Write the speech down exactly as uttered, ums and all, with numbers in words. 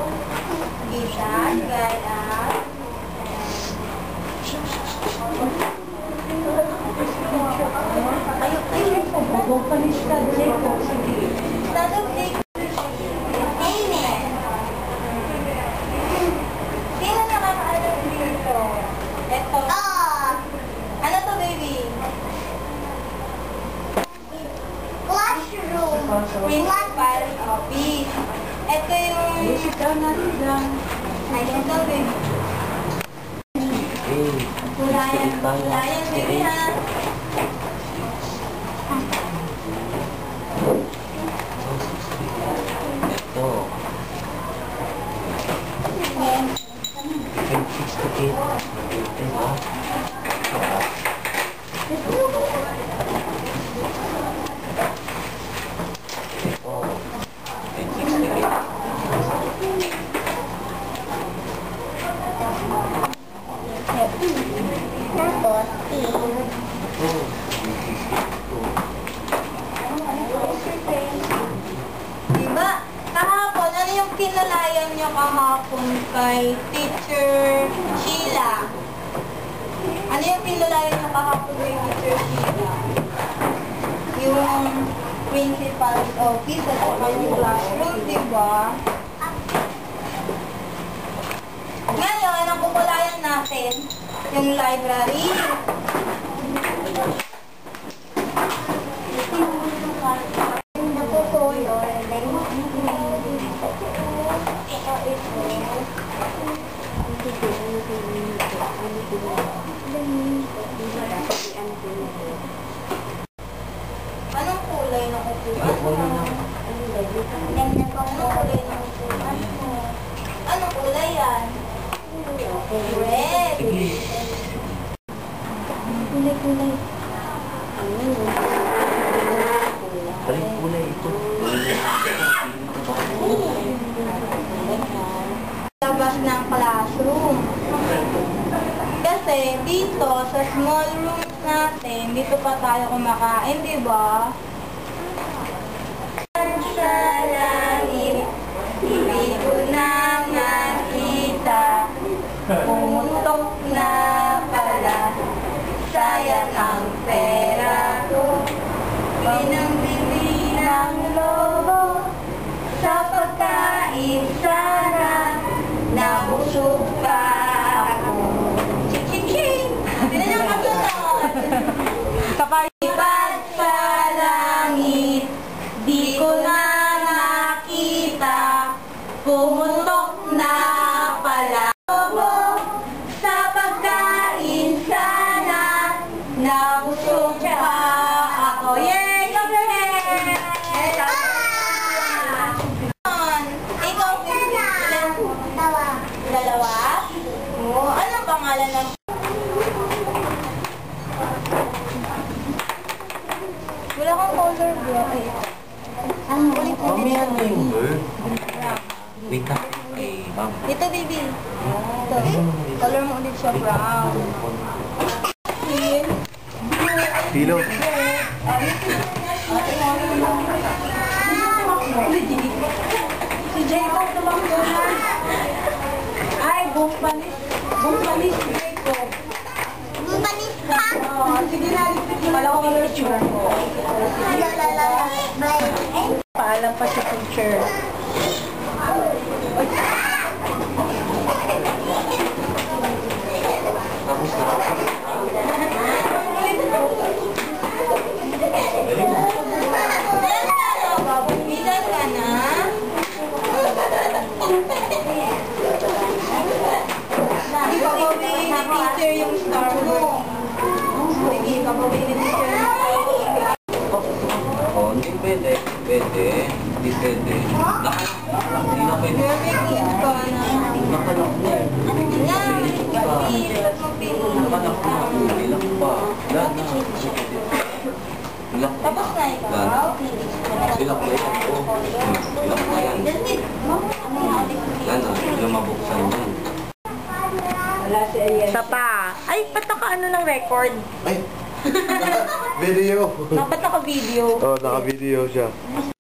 Isa, gaya. Ayun, ayun. Magpapalis ka, Jacob. Tatog, Jacob. Amen. Sino nakakaalam dito? Ito. Ah! Ano to, baby? Classroom. Principal office. Ito yung... Sit down na, sit down. Ay, ito, baby. Kulayan, kulayan, baby, ha? Ito. ten sixty-eight. Ito. Diba? Kahapon, ano yung kinalayan nyo kahapon kay Teacher Sheila? Ano yung kinalayan nyo kahapon kay Teacher Sheila? Yung principal's office at saka yung classroom, diba? Ngayon, ang kukulayan natin, yung library. Anong kulay ng upuan mo? Anong kulay ng upuan mo? Anong kulay yan? Red. Kulay-kulay. Balik kulay ito. Labas ng classroom. Kasi dito sa small rooms natin, dito pa tayo kumakain, di ba? Sa langit, hindi ko na makita, pumutok na pala, sayang ang pera ko. Binang-bili ng lobo, sa pagkain sana, nabusog pa ako. Ching-ching-ching! Hindi na kasunod! Kapalipat sa langit, di ko na nakita, pumutok na pala. Sa pagkain sana, nabusog pa ako. Yay! Gabriel! Ikaw, ilan? Dalawa? Oo. Anong pangalan ng... Wala kang color bro. Ay. Ano? Ulit na Mami, ano yung bird? Wait na. Eh, ma'am. Ito, baby. Ito. Color mo ulit siya brown. Tilo. Si Jacob naman ko na. Ay, bumpalis. Bumpalis si Jacob. Bumpalis ka? Oo. Sige na, wala ko yung picture ko. Paalam pa sa picture. Tapos na. Bidan ka na? Hindi pa po ni teacher yung star mo. Sige, pa po ni teacher. Oh, hindi pwede. Pwede. Hindi pwede. Lahat. Hindi na pwede. Perfect ka na. Nakalak na eh. Wala, hirap magpili. Nakalak na. Ilang pa. Wala na. Ilang pa. Tapos na ikaw? Ilang pa yan. Oh. Ilang pa yan. Yan ah. Ilang mabuksan yan. Isa pa. Ay, ba't naka-ano ng record? Ay! Video! Ba't naka-video? Oh, naka-video siya.